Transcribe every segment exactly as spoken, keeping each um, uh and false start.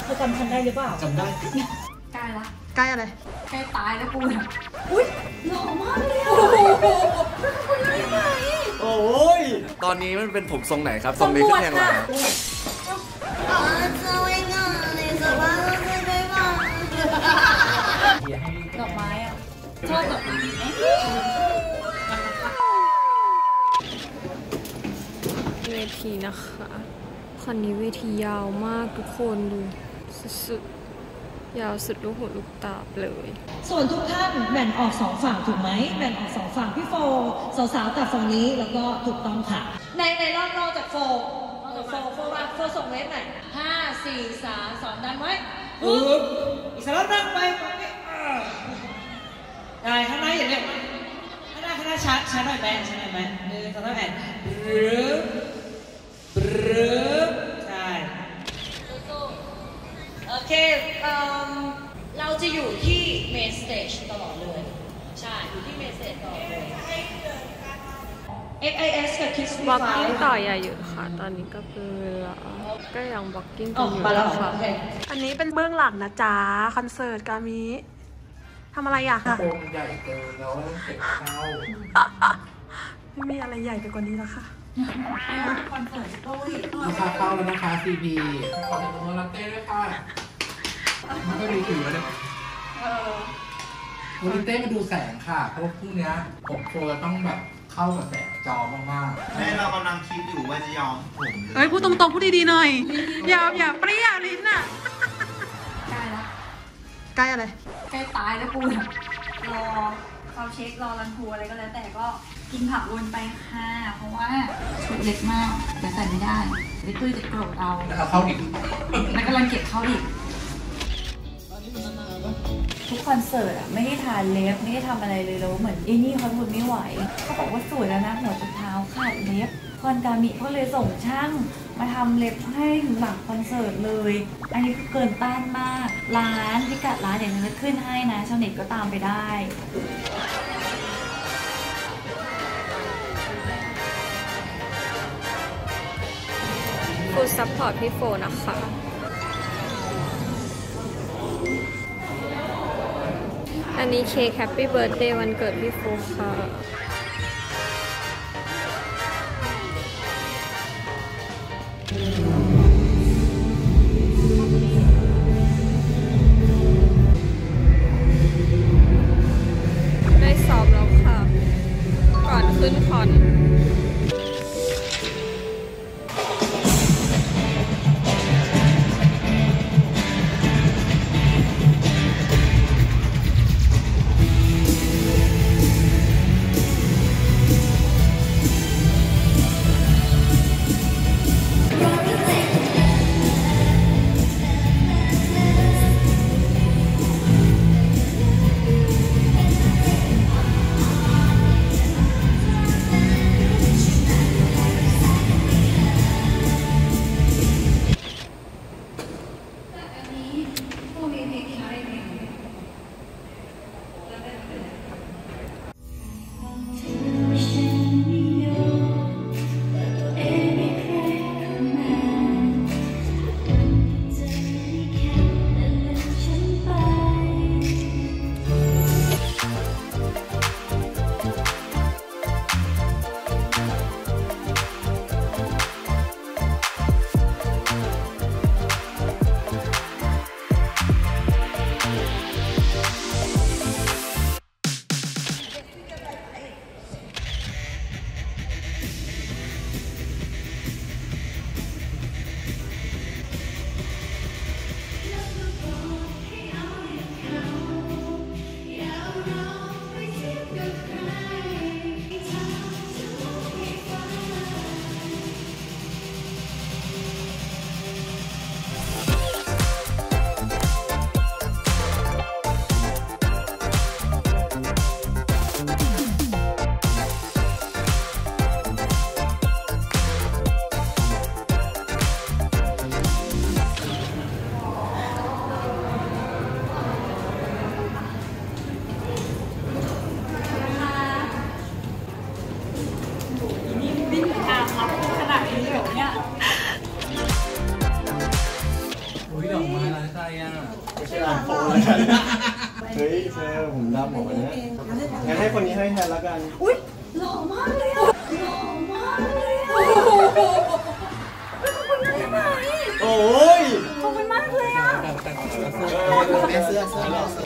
อจำฉันได้หรือเปล่าจำได้ใกล้ละใกล้อะไรใกล้ตายแล้วกูเนี่ยอุ้ยหล่อมากเลยอ่ะคุณได้ไหมโอ้ยตอนนี้มันเป็นผมทรงไหนครับทรงนี้คือแทงหลังดอกไม้อ่ะชอบดอกไม้เวทีนะคะคันนี้เวทียาวมากทุกคนดูสุดๆยาวสุดลูกหูลูกตาเลยส่วนทุกท่านแบ่งออกสองฝั่งถูกไหมแบ่งออกสองฝั่งพี่โฟสาวๆกับฝั่งนี้แล้วก็ถูกต้องค่ะในในรอบนอกจากโฟนอกจากโฟโฟว่าโฟส่งเล็บหน่อยห้าสี่สามสองดันไว้ปึ๊บอีกสักรอบนั่งไปฝั่งนี้ได้ข้างในอย่างเนี้ยข้างหน้าข้างหน้าชัดชัดหน่อยแม่ชัดหน่อยแม่หนึ่งสองสามแอนบรึ๊บบรึ๊บใช่โอเคเราจะอยู่ที่เมนสเตจตลอดเลยใช่อยู่ที่เมนสเตจตลอดเลย เอฟ ไอ เอส กับ Kiss บล็อกกิ้งต่ออย่าหยุดค่ะตอนนี้ก็คือเวลาก็ยังบล็อกกิ้งกันอยู่นะคะอันนี้เป็นเบื้องหลังนะจ๊ะคอนเสิร์ตกามิทำอะไรอ่ะโคมใหญ่เกินแล้วเก็บเข้าไม่มีอะไรใหญ่ไปกว่านี้แล้วค่ะคอนเสิร์ตด้วยราคาเข้าแล้วนะคะ ซี พี ขอเชิญตัวลัตเต้ด้วยค่ะมันก็มีถือเลยวันนี้เต้มาดูแสงค่ะเพราะว่าพรุ่งนี้ผมโฟร์ต้องแบบเข้ากับแสงจอมากๆแม่เรากำลังคิดอยู่ว่าจะยอมผมเอ้ยพูดตรงๆพูดดีๆหน่อยอย่าอย่าเปรี้ยลิ้นอ่ะใกล้ละใกล้อะไรใกล้ตายแล้วกูเนี่ยรอเขาเช็ครอรันทูอะไรก็แล้วแต่ก็กินผักวนไปค่ะเพราะว่าชุดเล็กมากแต่ใส่ไม่ได้เล็กตุ้ยจะโกรธเอาแล้วเข้าอีกแล้วกำลังเก็บเข้าอีกทุกคอนเสิร์ตอ่ะไม่ได้ทานเล็บไม่ได้ทำอะไรเลยแล้วเหมือนไอ้นี่เขาทนไม่ไหวเขาบอกว่าสวยแล้วนะหัวจุดเท้าขาดเล็บคอนกามิเขาเลยส่งช่างมาทำเล็บให้ถึงหลังคอนเสิร์ตเลยอันนี้คือเกินต้านมากร้านพิกัดร้านอย่างนี้จะขึ้นให้นะชาวเน็ตก็ตามไปได้ฟูดซัพพอร์ตพี่โฟนะคะอันนี้เค้กแฮปปี้เบิร์ธเดย์วันเกิดพี่โฟค่ะได้ซ้อมแล้วค่ะก่อนขึ้นคอนโอ้ยเฮ้ยเธอผมดำหมดเลยนะงั้นให้คนนี้ให้แทนแล้วกันอุ้ยหล่อมากเลยอ่ะหล่อมากเลยอ่ะโอ้ยขอบคุณมากเลยอ่ะเสื้อเสื้อ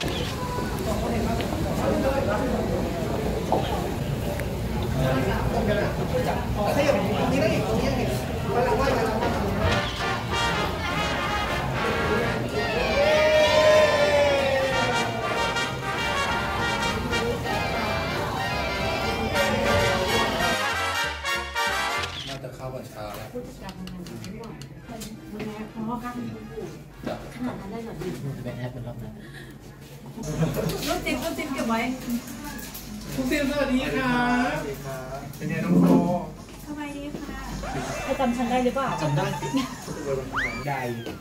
เข้าบัญชาแล้วผู้จัดการทำงานไม่ไหวมันแอบเพราะข้างขนาดนั้นได้หรอเป็นแอปเป็นรอบนั้นรถจิ๊บรถจิ๊บเก็บไว้คุณซิมสวัสดีค่ะเป็นไงน้องโฟสบายดีค่ะไอจำฉันได้หรือเปล่าจำได้ได้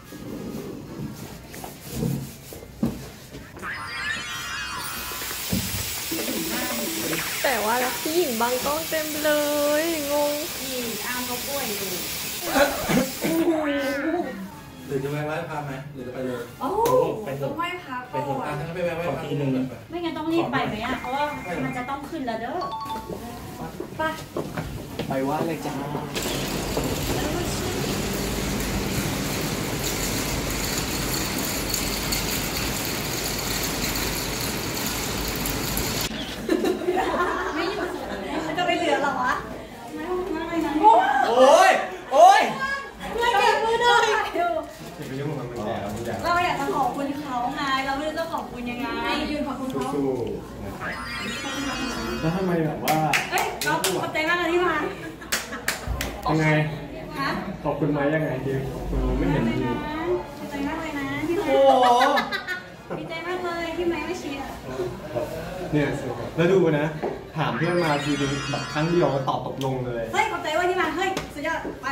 แต่ว่าพี่หญิงบางกล้องเต็มเลยงงพี่อ้ามเขาป่วยอยู่หรือจะไปไหว้พระไหมหรือจะไปเลยโอ้ต้องไหว้พระก่อนอ่ะงั้นไปไหว้พระทีนึงไม่งั้นต้องรีบไปไหมอ่ะเพราะว่ามันจะต้องขึ้นแล้วเด้อไปไปไหว้เลยจ้าจะไปเหลือหรอวะโอ้ยโอ้ยไม่เก็บมือด้วยเราอยากจะขอบคุณเขาไงเราไม่รู้จะขอบคุณยังไงยืนขอบคุณเขาแล้วทำไมแบบว่าเอ้ยเราขอบใจมากเลยที่มายังไงขอบคุณไหมยังไงดีคุณไม่เห็นดีขอบใจมากเลยนะพี่โอ้ดีใจมากเลยที่ไม่ไม่เชียร์เนี่ยแล้วดูนะถามเพื่อนมาทีนึงแบบครั้งเดียวตอบตกลงเลยเฮ้ยขอบใจว่าที่มาเฮ้ยสุดยอดไป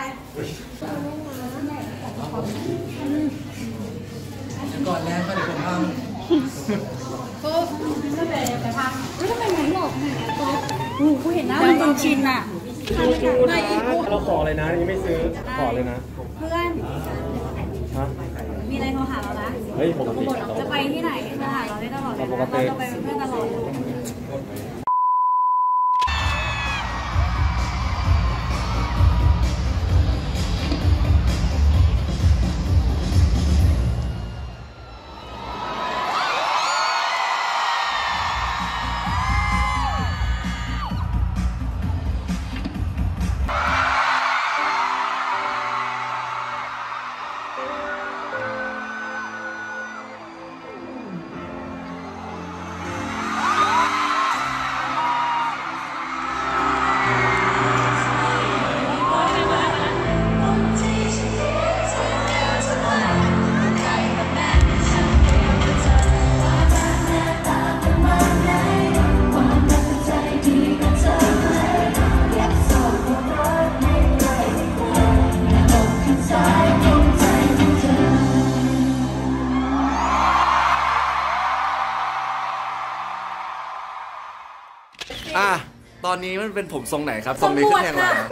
ก่อนแรกก็เดี๋ยวผมพังก็ก็เลยไปพังไม่ทำไมไหนหลอกเนี่ยตัวหูกูเห็นหน้ามันจนชินอ่ะดูนะเราขอเลยนะยังไม่ซื้อขอเลยนะเพื่อนมีอะไรโทรหาเรานะเฮ้ยปกติจะไปที่ไหนโทรหาเราได้ตลอดเลยนะเราจะไปเป็นเพื่อนตลอดอ่ะตอนนี้มันเป็นผมทรงไหนครับทรงนี้ขึ้นแทงหลัง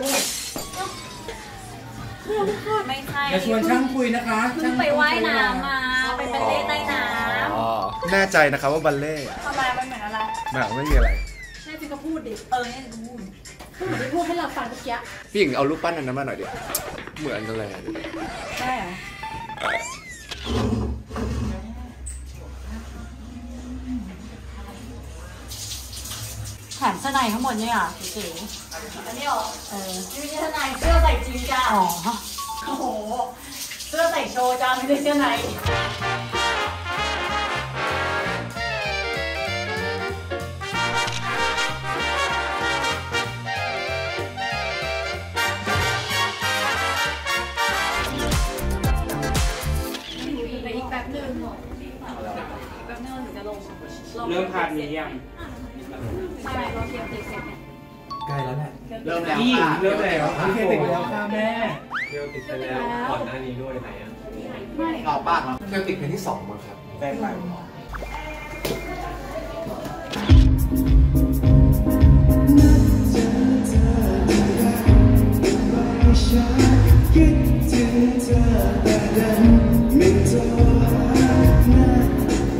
ไม่ใช่อย่าชวนช่างคุยนะคะเพิ่งไปว่ายน้ำมาไปบัลเล่ใต้น้ำอ๋อแน่ใจนะครับว่าบัลเล่ทำไมมันเหมือนอะไรแบบไม่มีอะไรแน่จริงก็พูดดิเออแน่จริงพูดเหมือนที่พูดให้เราฟังเมื่อกี้พี่หญิงเอารูปปั้นนั้นมาหน่อยดิเหมือนกันเลยได้เหรอแถมเสื้อในทั้งหมดเนี่ยอ่ะเก๋ๆอันนี้หรอเออไม่ใช่เสื้อในเสื้อใส่จริงจ้าอ๋อโอ้โหเสื้อใส่โชว์จ้าไม่ใช่เสื้อในไปอีกแป๊บนึงแป๊บนึงถึงจะลงเริ่มพาร์ทนี้ยังใช่เราเตรียมติดเสร็จเนี่ยใกล้แล้วแหละเริ่มแล้วค่ะเริ่มแล้วพี่เคติดแล้วค่ะแม่เริ่มติดไปแล้วก่อนหน้านี้ด้วยไหนอ่ะไม่ต่อปากเริ่มติดเพลงที่สองมั้งครับแป้งไปคิดถึงเธอแต่ดันไม่โทรหา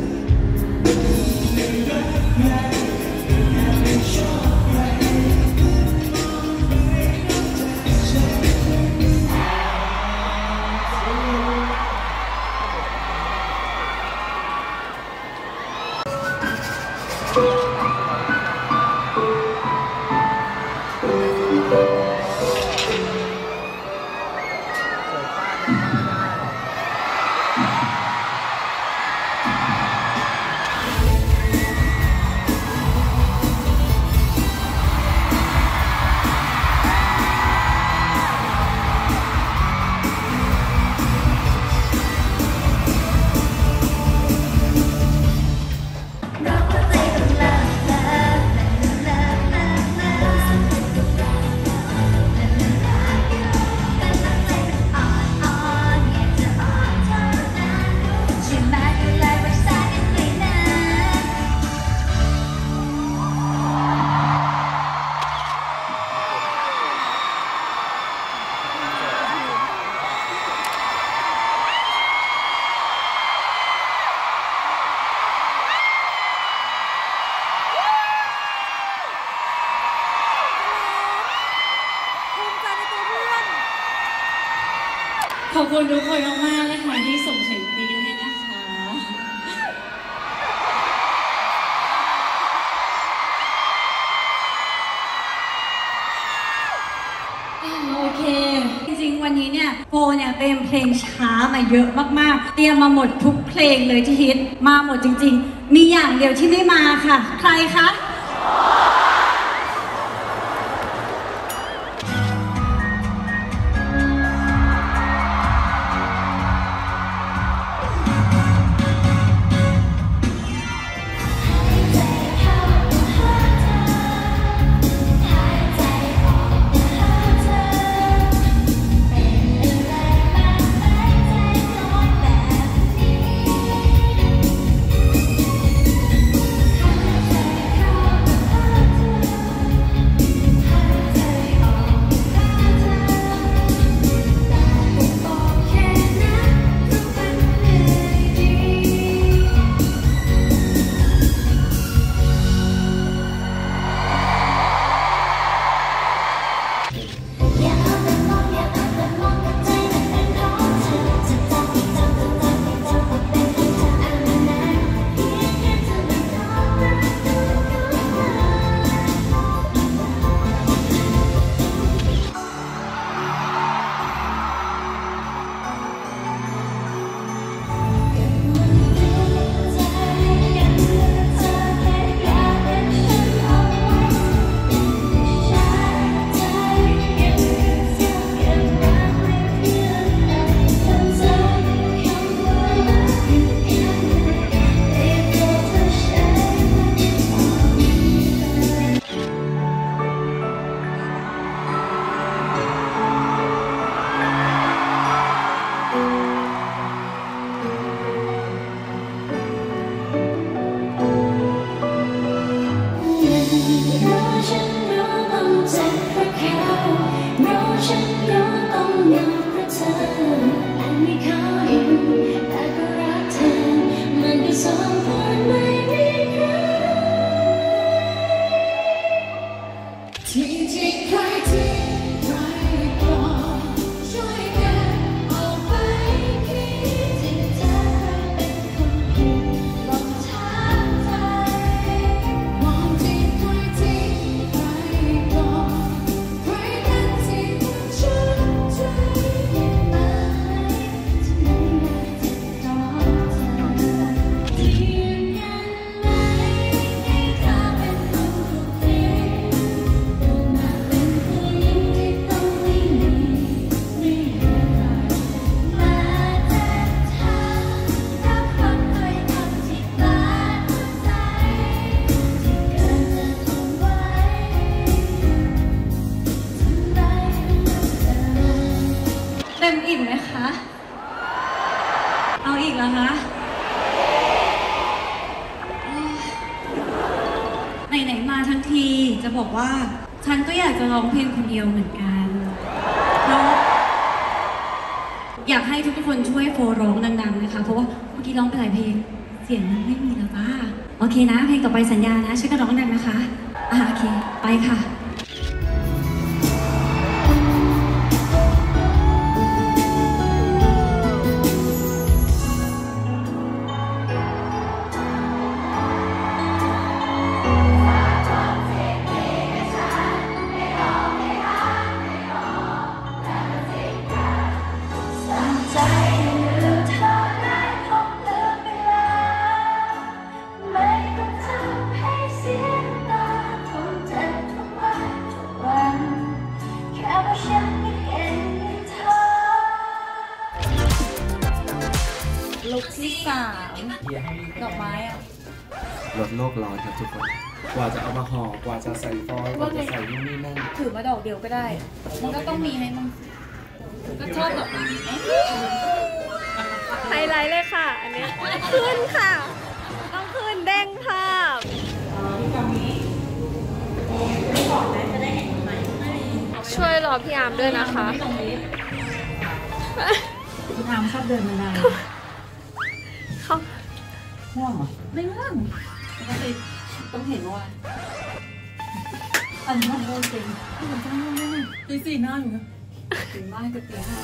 ขอบคุณทุกคนมากๆนะคะที่ส่งเสียงดีให้นะคะโอเคจริงๆวันนี้เนี่ยโฟเนี่ยเตรียมเพลงช้ามาเยอะมากๆเตรียมมาหมดทุกเพลงเลยที่ฮิตมาหมดจริงๆมีอย่างเดียวที่ไม่มาค่ะใครคะอิ่มไหมคะเอาอีกแล้วคะไหนๆมาทั้งทีจะบอกว่าฉันก็อยากจะร้องเพลงคนเดียวเหมือนกันเพราะอยากให้ทุกคนช่วยโฟร้องดังๆนะคะเพราะว่าเมื่อกี้ร้องไปหลายเพลงเสียงมันไม่มีแล้วป้าโอเคนะเพลงต่อไปสัญญานะช่วยกันร้องดังนะคะอ่ะโอเคไปค่ะลุกที่สามดอกไม้อ่ะลดโลกร้อนครับทุกคน กว่าจะเอามาห่อกว่าจะใส่ฟอยล์กว่าจะใส่นู่นนี่นั่นถือมาดอกเดียวก็ได้ มันก็ต้องมีให้มันก็ชอบดอกไม้ไหมไฮไลท์เลยค่ะ อันนี้ขึ้นค่ะ ต้องขึ้นเด้งภาพช่วยรอพี่อาร์มด้วยนะคะพี่อาร์มชอบเดินมานานเขาง่วงเหรอไม่ง่วงปกติต้องเห็นว่าอันนี้มันโดนจริงที่มันจ้างง่วงได้ไงตีสี่หน้าอยู่นะถึงบ้านก็ตีห้า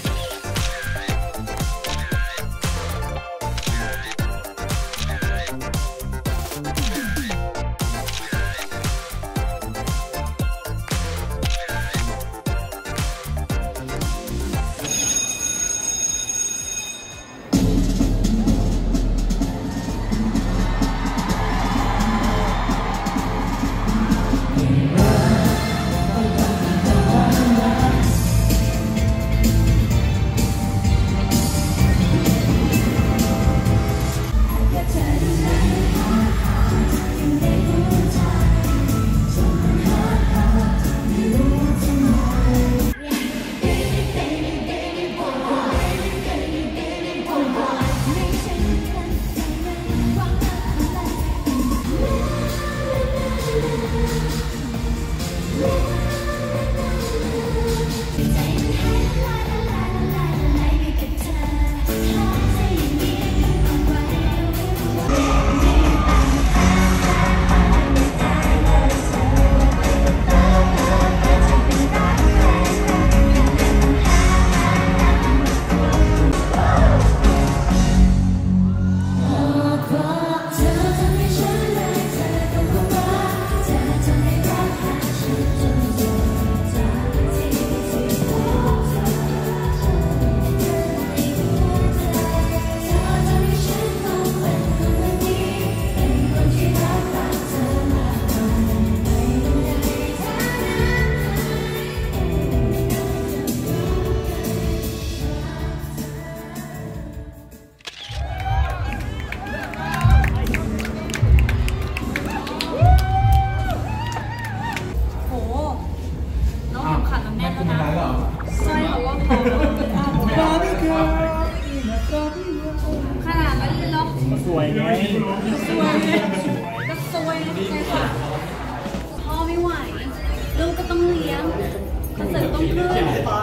ขนาดนั้นเลยเหรอสวยไงสวยก็สวยนะใช่ค่ะพ่อไม่ไหวลูกก็ต้องเลี้ยงคอนเสิร์ตต้องขึ้น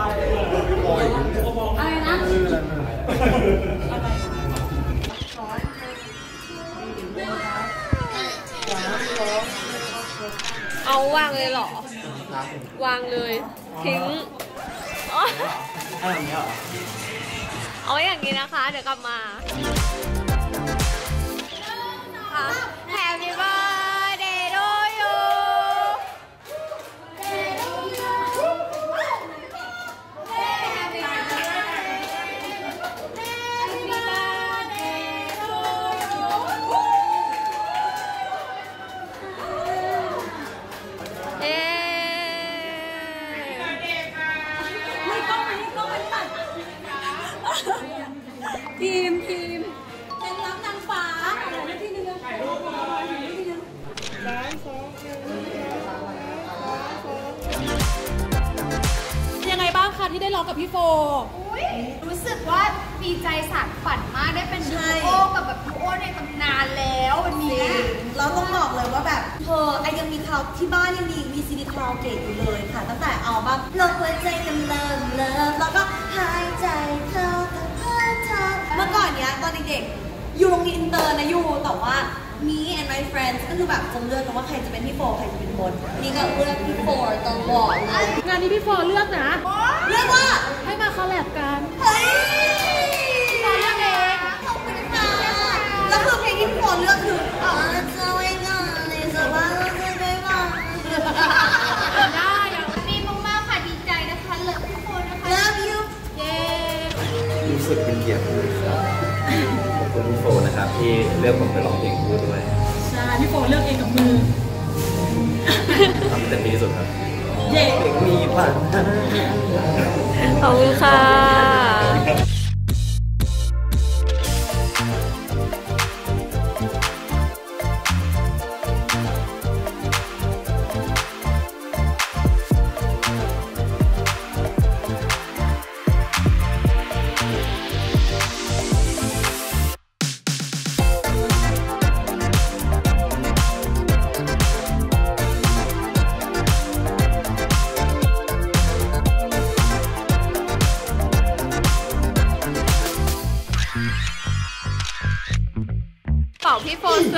อะไรนะเอาวางเลยเหรอ วางเลยทิ้งเอาอย่างนี้เหรอเอาอย่างนี้นะคะ เดี๋ยวกลับมา Happy birthday to you Happy birthday to you เอ๊ไม่ต้องไม่ต้องไม่ตัดทีมทีมเป็นรับนางฟ้าอะไรที่นึงยังไงบ้างคะที่ได้ร้องกับพี่โฟรู้สึกว่าดีใจสานฝันมากได้เป็นดูโอกับแบบดูโอในตำนานแล้ววันนี้เราต้องบอกเลยว่าแบบเธอไอยังมีคาราที่บ้านยังมีมีซีดีคาราโอเกะอยู่เลยค่ะตั้งแต่เอาบ้างลงหัวใจกันเริ่มเริ่มแล้วก็หายใจเข้าเธอเธอเมื่อก่อนเนี้ยตอนเด็กๆอยู่โรงเรียนอินเตอร์นะอยู่แต่ว่ามี and my friends ก็คือแบบจะเลือกกันว่าใครจะเป็นพี่โฟใครจะเป็นมดนี่ก็เลือกพี่โฟตลอดงานนี้พี่โฟเลือกนะเลือกว่าให้มาคอลแลบกันเฮ้ยพี่โฟเลือกเองขอบคุณค่ะแล้วคือเพลงที่พี่โฟเลือกคืออ๋อจะไว้ก่อนเลยจะว่าเราจะไปบ้างได้มีมากๆค่ะดีใจนะคะเลิฟพี่โฟนะคะ Love you เย้รู้สึกเป็นเกียรติเลยครับขอบคุณพี่โฟนะครับที่เลือกผมไปร้องเพลงคู่ด้วยใช่พี่โฟเลือกเองกับมือทำเต็มที่สุดครับเย้มีปัญหาขอบคุณค่ะาพี่โฟน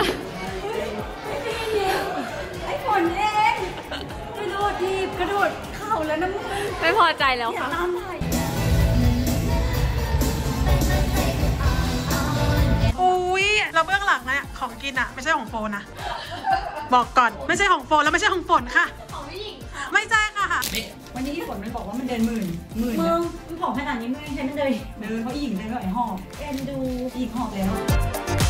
ไอ้ฝนเองกระโดดทีบกระโดดเข่าแล้วน้ำมือไม่พอใจแล้วค่ะอุ้ยเราเบื้องหลังนะของกินอะไม่ใช่ของโฟนนะบอกก่อนไม่ใช่ของโฟนแล้วไม่ใช่ของฝนค่ะของพี่หญิงค่ะไม่ใช่ค่ะวันนี้ฝนมันบอกว่ามันเดินหมื่นหมื่นมึงมันผอมขนาดนี้มึงใช้มันเดินเดินเพราะหญิงเดินก็ไอ้หอบเอ็นดูหญิงหอบแล้ว